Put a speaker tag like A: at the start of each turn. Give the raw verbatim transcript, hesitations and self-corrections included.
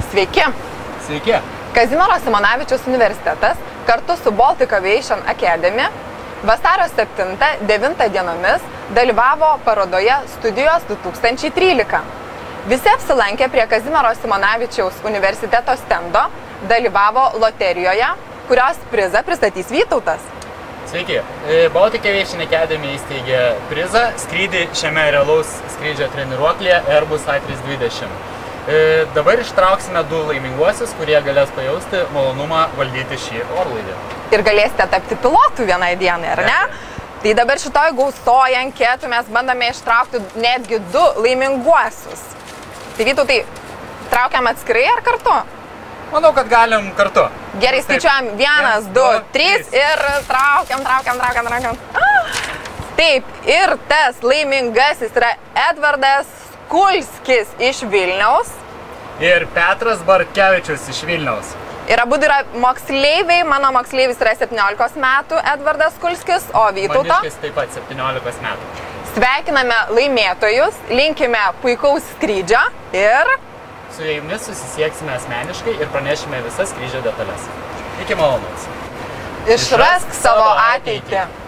A: Sveiki.
B: Sveiki.
A: Kazimiero Simonavičiaus universitetas kartu su Baltic Aviation Academy vasario septintą devintą dienomis dalyvavo parodoje Studijos du tūkstančiai trylika. Visi apsilankė prie Kazimiero Simonavičiaus universiteto stendo, dalyvavo loterijoje, kurios prizą pristatys Vytautas.
B: Sveiki. Baltic Aviation Academy įsteigė prizą skrydį šiame realaus skrydžio treniruoklėje Airbus A trys dvidešimt. Dabar ištrauksime du laiminguosius, kurie galės pajausti malonumą valdyti šį orlaivį.
A: Ir galėsite tapti pilotų vienai dienai, ar ne? Tai dabar šitoj gausoje anketų mes bandome ištraukti netgi du laiminguosius. Tai Vytautai, traukiam atskirai ar kartu?
B: Manau, kad galim kartu.
A: Gerai, skaičiuojam. Vienas, du, trys ir traukiam, traukiam, traukiam, traukiam. Taip, ir tas laimingasis yra Edvardas Kulskis iš Vilniaus.
B: Ir Petras Bartkevičius iš Vilniaus.
A: Ir abu yra moksleiviai. Mano moksleivis yra septyniolikos metų Edvardas Kulskis, o Vytauto
B: Maniškis taip pat septyniolikos metų.
A: Sveikiname laimėtojus, linkime puikaus skrydžio ir
B: su jumis susisieksime asmeniškai ir pranešime visas skrydžio detalės. Iki malonaus.
A: Išrask savo ateitį.